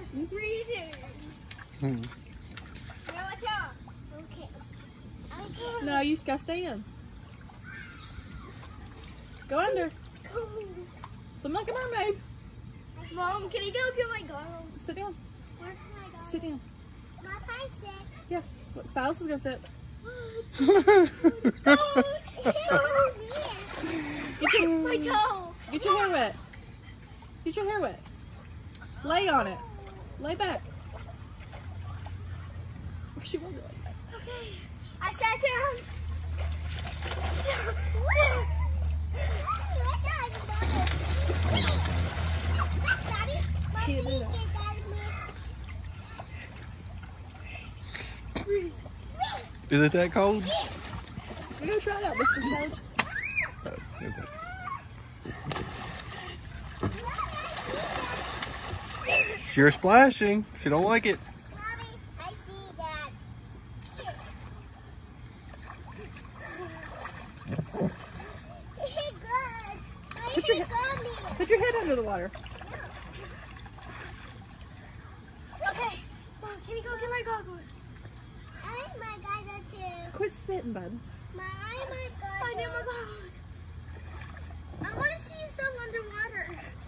Freezing. Hmm. Yeah, watch out. Okay. Okay. No, you just gotta stay in. Go under. Swim like a mermaid. Mom, can you go get my goggles? Sit down. Where's my goggles? Sit down. My pie sit. Yeah. Look, Silas is gonna sit. My toe. Get your hair wet. Get your hair wet. Lay on it. Lay back. Or she won't go like that. Okay. I sat down. Can't do that. Is it that cold? We're gonna try it out, Mr. Coach. Oh, okay. You're splashing. She don't like it. Mommy, I see that. Put your head under the water. Okay. Mom, can you go get my goggles? I like my goggles too. Quit spitting, bud. I need my goggles. I want to see stuff underwater.